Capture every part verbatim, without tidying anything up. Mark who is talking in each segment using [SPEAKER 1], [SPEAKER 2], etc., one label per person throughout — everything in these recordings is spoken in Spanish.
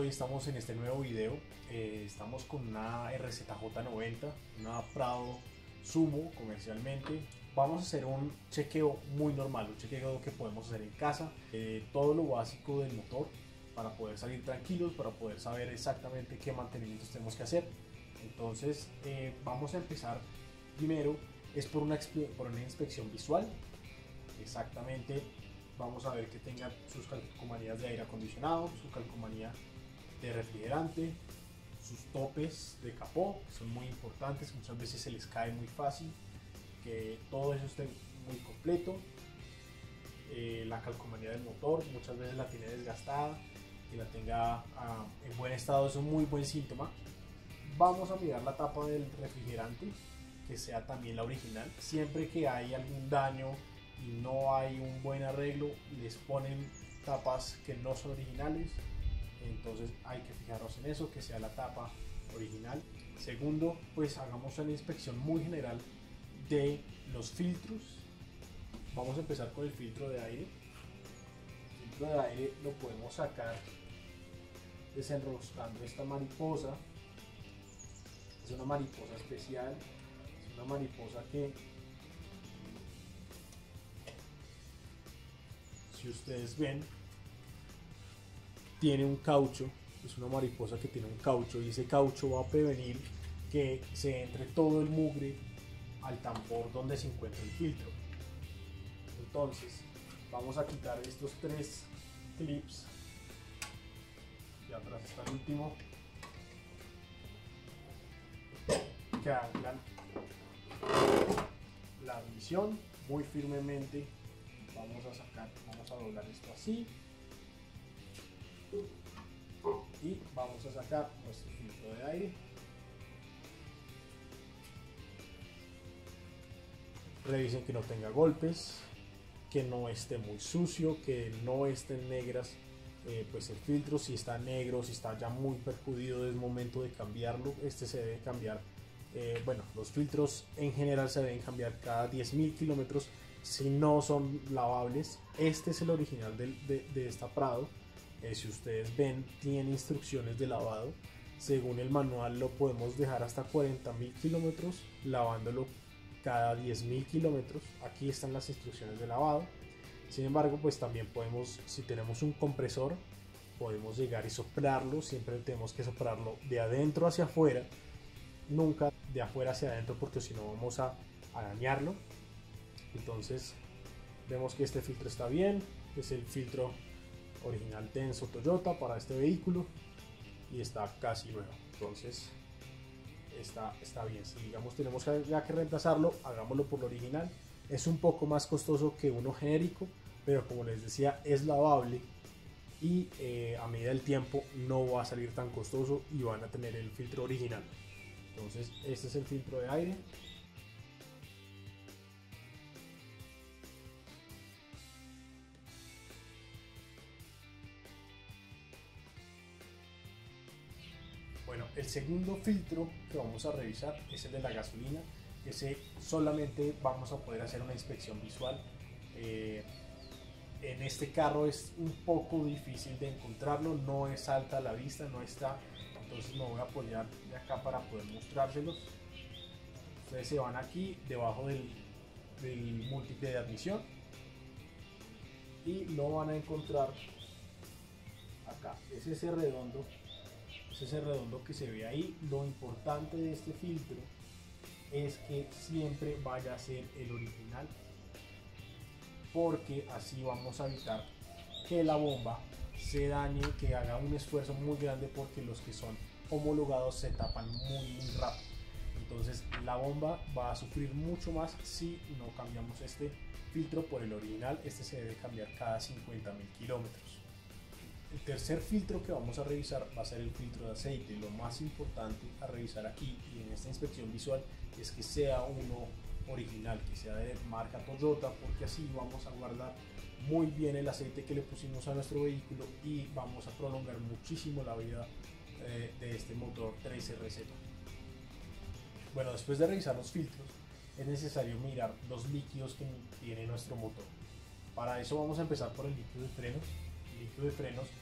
[SPEAKER 1] Hoy estamos en este nuevo video. Eh, estamos con una R Z J noventa, una Prado Sumo comercialmente. Vamos a hacer un chequeo muy normal, un chequeo que podemos hacer en casa, eh, todo lo básico del motor para poder salir tranquilos, para poder saber exactamente qué mantenimientos tenemos que hacer. Entonces eh, vamos a empezar primero, es por una, por una inspección visual. Exactamente, vamos a ver que tenga sus calcomanías de aire acondicionado, su calcomanía de refrigerante, sus topes de capó, que son muy importantes, muchas veces se les cae muy fácil, que todo eso esté muy completo. Eh, la calcomanía del motor, muchas veces la tiene desgastada, que la tenga uh, en buen estado es un muy buen síntoma. Vamos a mirar la tapa del refrigerante, que sea también la original. Siempre que hay algún daño y no hay un buen arreglo, les ponen tapas que no son originales, entonces hay que fijarnos en eso, que sea la tapa original. Segundo, pues hagamos una inspección muy general de los filtros. Vamos a empezar con el filtro de aire. El filtro de aire lo podemos sacar desenroscando esta mariposa. Es una mariposa especial, es una mariposa que, si ustedes ven, tiene un caucho. Es una mariposa que tiene un caucho y ese caucho va a prevenir que se entre todo el mugre al tambor donde se encuentra el filtro. Entonces vamos a quitar estos tres clips, y atrás está el último, que anclan la admisión muy firmemente. Vamos a sacar, vamos a doblar esto así y vamos a sacar nuestro filtro de aire. Revisen que no tenga golpes, que no esté muy sucio, que no estén negras eh, pues el filtro. Si está negro, si está ya muy percudido, es momento de cambiarlo. Este se debe cambiar, eh, bueno, los filtros en general se deben cambiar cada diez mil kilómetros si no son lavables. Este es el original de, de, de esta Prado. Eh, si ustedes ven, tiene instrucciones de lavado. Según el manual lo podemos dejar hasta cuarenta mil kilómetros lavándolo cada diez mil kilómetros. Aquí están las instrucciones de lavado. Sin embargo, pues también podemos, si tenemos un compresor, podemos llegar y soplarlo. Siempre tenemos que soplarlo de adentro hacia afuera, nunca de afuera hacia adentro, porque si no vamos a, a dañarlo. Entonces vemos que este filtro está bien, es el filtro original Denso Toyota para este vehículo y está casi nuevo. Entonces está, está bien. Si digamos tenemos que, ya que reemplazarlo, hagámoslo por lo original. Es un poco más costoso que uno genérico, pero como les decía, es lavable y eh, a medida del tiempo no va a salir tan costoso y van a tener el filtro original. Entonces este es el filtro de aire. Bueno, el segundo filtro que vamos a revisar es el de la gasolina. Ese solamente vamos a poder hacer una inspección visual. Eh, en este carro es un poco difícil de encontrarlo, no es alta a la vista, no está. Entonces me voy a apoyar de acá para poder mostrárselos. Ustedes se van aquí debajo del, del múltiple de admisión y lo van a encontrar acá. Es ese redondo. Es ese redondo que se ve ahí. Lo importante de este filtro es que siempre vaya a ser el original, porque así vamos a evitar que la bomba se dañe, que haga un esfuerzo muy grande, porque los que son homologados se tapan muy muy rápido. Entonces la bomba va a sufrir mucho más si no cambiamos este filtro por el original. Este se debe cambiar cada cincuenta mil kilómetros. El tercer filtro que vamos a revisar va a ser el filtro de aceite. Lo más importante a revisar aquí y en esta inspección visual es que sea uno original, que sea de marca Toyota, porque así vamos a guardar muy bien el aceite que le pusimos a nuestro vehículo y vamos a prolongar muchísimo la vida eh, de este motor tres R Z. Bueno, después de revisar los filtros es necesario mirar los líquidos que tiene nuestro motor. Para eso vamos a empezar por el líquido de frenos. El líquido de frenos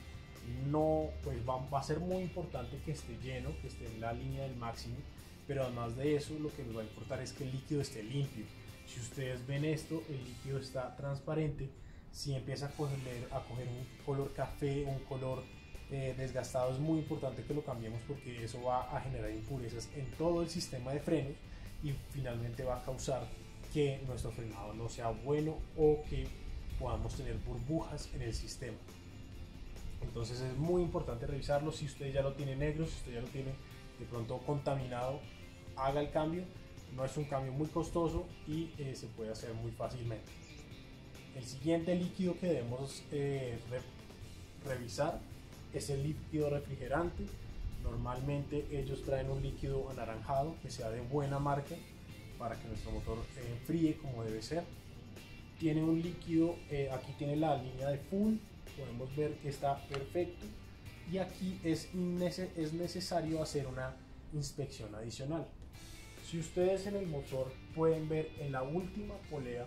[SPEAKER 1] no, pues va, va a ser muy importante que esté lleno, que esté en la línea del máximo, pero además de eso lo que nos va a importar es que el líquido esté limpio. Si ustedes ven esto, el líquido está transparente. Si empieza a coger, a coger un color café, un color eh, desgastado, es muy importante que lo cambiemos porque eso va a generar impurezas en todo el sistema de frenos y finalmente va a causar que nuestro frenado no sea bueno o que podamos tener burbujas en el sistema. Entonces es muy importante revisarlo. Si usted ya lo tiene negro, si usted ya lo tiene de pronto contaminado, haga el cambio. No es un cambio muy costoso y eh, se puede hacer muy fácilmente. El siguiente líquido que debemos eh, re revisar es el líquido refrigerante. Normalmente ellos traen un líquido anaranjado que sea de buena marca para que nuestro motor eh, enfríe como debe ser. Tiene un líquido, eh, aquí tiene la línea de full, podemos ver que está perfecto, y aquí es, es necesario hacer una inspección adicional. Si ustedes en el motor pueden ver en la última polea,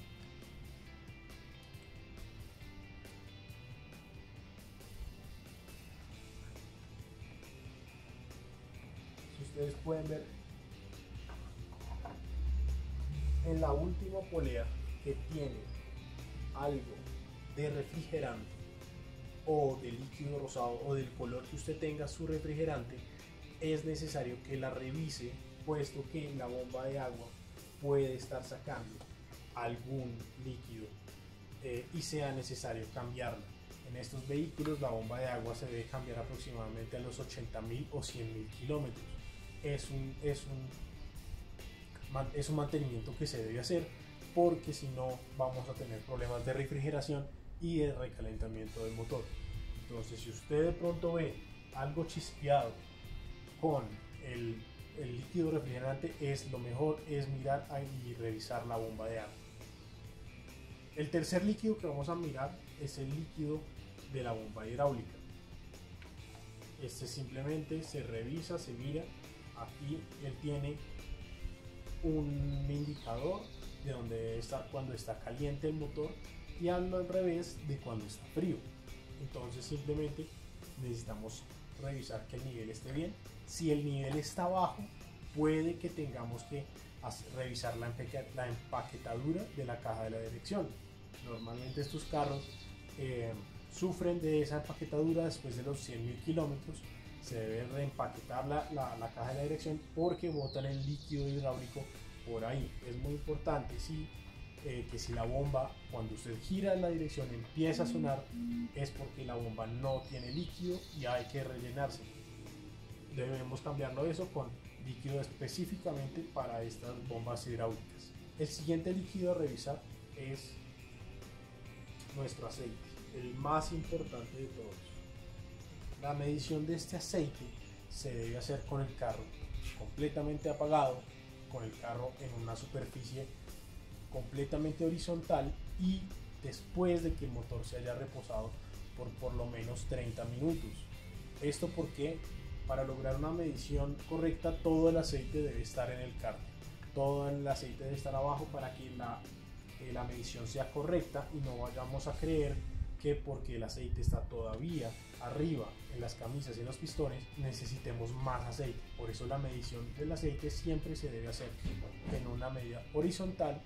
[SPEAKER 1] si ustedes pueden ver en la última polea que tiene algo de refrigerante o de líquido rosado o del color que usted tenga su refrigerante, es necesario que la revise, puesto que la bomba de agua puede estar sacando algún líquido eh, y sea necesario cambiarla. En estos vehículos la bomba de agua se debe cambiar aproximadamente a los ochenta mil o cien mil kilómetros. Es un, es, un, es un mantenimiento que se debe hacer, porque si no vamos a tener problemas de refrigeración y de recalentamiento del motor. Entonces, si usted de pronto ve algo chispeado con el, el líquido refrigerante, es lo mejor es mirar y revisar la bomba de agua. El tercer líquido que vamos a mirar es el líquido de la bomba hidráulica. Este simplemente se revisa, se mira. Aquí él tiene un indicador de donde debe estar cuando está caliente el motor y al revés de cuando está frío. Entonces simplemente necesitamos revisar que el nivel esté bien. Si el nivel está bajo, puede que tengamos que revisar la, la empaquetadura de la caja de la dirección. Normalmente estos carros eh, sufren de esa empaquetadura después de los cien mil kilómetros. Se debe reempaquetar la, la, la caja de la dirección porque botan el líquido hidráulico por ahí. Es muy importante sí, eh, que si la bomba, cuando usted gira en la dirección, empieza a sonar, es porque la bomba no tiene líquido y hay que rellenarse. Debemos cambiarlo eso con líquido específicamente para estas bombas hidráulicas. El siguiente líquido a revisar es nuestro aceite, el más importante de todos. La medición de este aceite se debe hacer con el carro completamente apagado, con el carro en una superficie completamente horizontal y después de que el motor se haya reposado por por lo menos treinta minutos. Esto porque para lograr una medición correcta todo el aceite debe estar en el carro, todo el aceite debe estar abajo para que la, eh, la medición sea correcta y no vayamos a creer que porque el aceite está todavía arriba en las camisas y en los pistones necesitemos más aceite. Por eso la medición del aceite siempre se debe hacer en una medida horizontal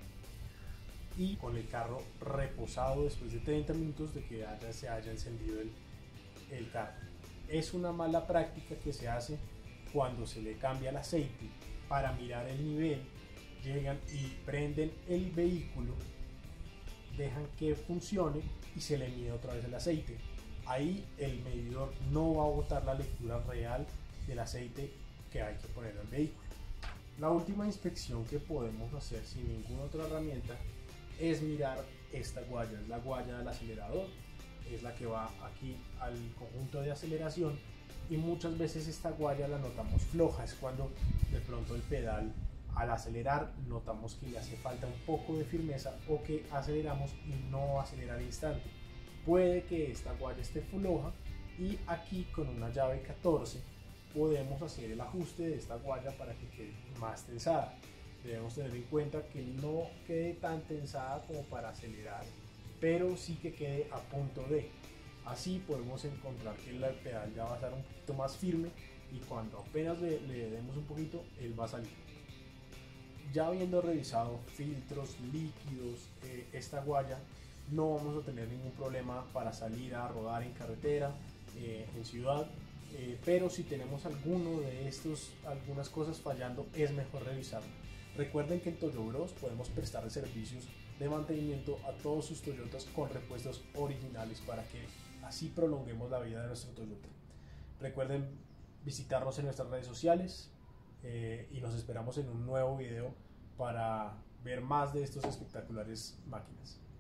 [SPEAKER 1] y con el carro reposado después de treinta minutos de que haya, se haya encendido el, el carro. Es una mala práctica que se hace cuando se le cambia el aceite para mirar el nivel. Llegan y prenden el vehículo, dejan que funcione y se le mide otra vez el aceite. Ahí el medidor no va a botar la lectura real del aceite que hay que poner al vehículo. La última inspección que podemos hacer sin ninguna otra herramienta es mirar esta guaya, es la guaya del acelerador, es la que va aquí al conjunto de aceleración y muchas veces esta guaya la notamos floja, es cuando de pronto el pedal al acelerar notamos que le hace falta un poco de firmeza o que aceleramos y no acelera al instante. Puede que esta guaya esté floja y aquí con una llave catorce podemos hacer el ajuste de esta guaya para que quede más tensada. Debemos tener en cuenta que no quede tan tensada como para acelerar, pero sí que quede a punto de. Así podemos encontrar que el pedal ya va a estar un poquito más firme y cuando apenas le, le demos un poquito, él va a salir. Ya habiendo revisado filtros, líquidos, eh, esta guaya, no vamos a tener ningún problema para salir a rodar en carretera, eh, en ciudad, eh, pero si tenemos alguno de estos, algunas cosas fallando, es mejor revisarlo. Recuerden que en Toyo Bros podemos prestar servicios de mantenimiento a todos sus Toyotas con repuestos originales para que así prolonguemos la vida de nuestro Toyota. Recuerden visitarnos en nuestras redes sociales eh, y nos esperamos en un nuevo video para ver más de estos espectaculares máquinas.